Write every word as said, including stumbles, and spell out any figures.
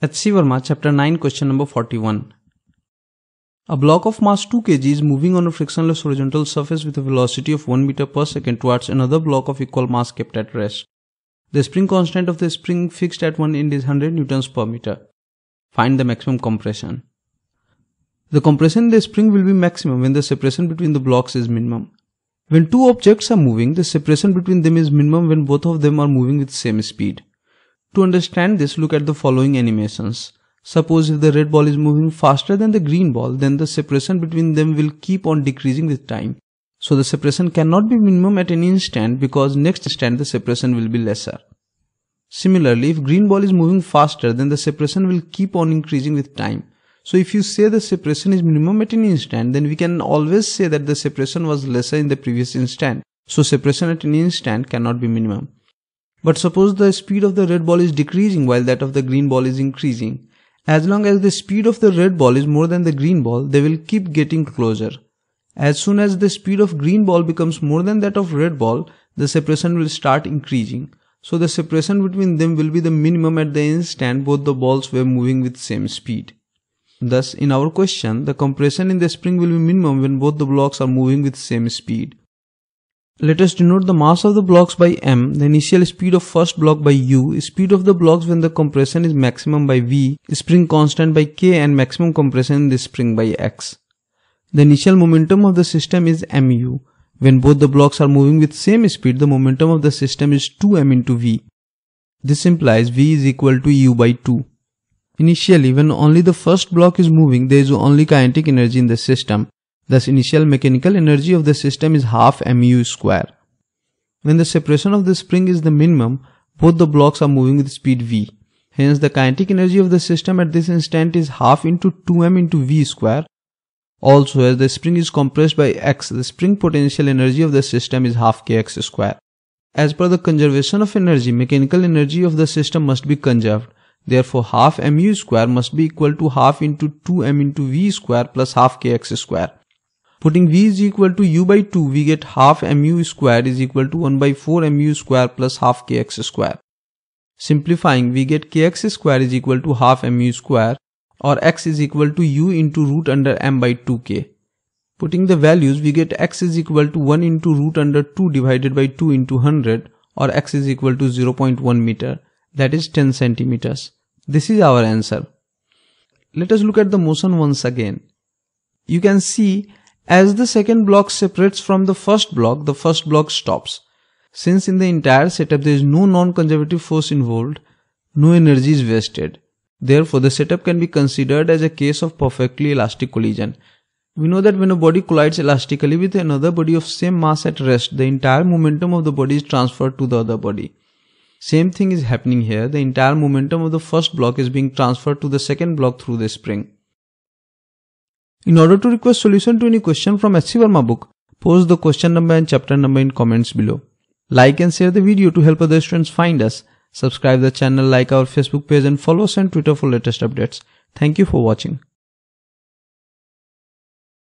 H C Verma, Chapter nine, Question number forty-one. A block of mass two kilograms is moving on a frictionless horizontal surface with a velocity of one meter per second towards another block of equal mass kept at rest. The spring constant of the spring fixed at one end is one hundred newtons per meter. Find the maximum compression. The compression in the spring will be maximum when the separation between the blocks is minimum. When two objects are moving, the separation between them is minimum when both of them are moving with same speed. To understand this, look at the following animations. Suppose if the red ball is moving faster than the green ball, then the separation between them will keep on decreasing with time. So the separation cannot be minimum at any instant because next instant the separation will be lesser. Similarly, if green ball is moving faster, then the separation will keep on increasing with time. So if you say the separation is minimum at any instant, then we can always say that the separation was lesser in the previous instant. So separation at any instant cannot be minimum. But suppose the speed of the red ball is decreasing while that of the green ball is increasing. As long as the speed of the red ball is more than the green ball, they will keep getting closer. As soon as the speed of green ball becomes more than that of red ball, the separation will start increasing. So the separation between them will be the minimum at the instant both the balls were moving with same speed. Thus, in our question, the compression in the spring will be minimum when both the blocks are moving with same speed. Let us denote the mass of the blocks by m, the initial speed of first block by u, speed of the blocks when the compression is maximum by v, spring constant by k, and maximum compression in the spring by x. The initial momentum of the system is mu. When both the blocks are moving with same speed, the momentum of the system is two m into v. This implies v is equal to u by two. Initially, when only the first block is moving, there is only kinetic energy in the system. Thus, initial mechanical energy of the system is half mu square. When the separation of the spring is the minimum, both the blocks are moving with speed v. Hence, the kinetic energy of the system at this instant is half into two m into v square. Also, as the spring is compressed by x, the spring potential energy of the system is half kx square. As per the conservation of energy, mechanical energy of the system must be conserved. Therefore, half mu square must be equal to half into two m into v square plus half kx square. Putting v is equal to u by two, we get half mu square is equal to one by four mu square plus half kx square. Simplifying, we get kx square is equal to half mu square, or x is equal to u into root under m by two k. Putting the values, we get x is equal to one into root under two divided by two into one hundred, or x is equal to zero point one meter, that is ten centimeters. This is our answer. Let us look at the motion once again. You can see as the second block separates from the first block, the first block stops. Since in the entire setup there is no non-conservative force involved, no energy is wasted. Therefore, the setup can be considered as a case of perfectly elastic collision. We know that when a body collides elastically with another body of same mass at rest, the entire momentum of the body is transferred to the other body. Same thing is happening here. The entire momentum of the first block is being transferred to the second block through the spring. In order to request solution to any question from H C Verma book, post the question number and chapter number in comments below. Like and share the video to help other students find us. Subscribe the channel, like our Facebook page, and follow us on Twitter for latest updates. Thank you for watching.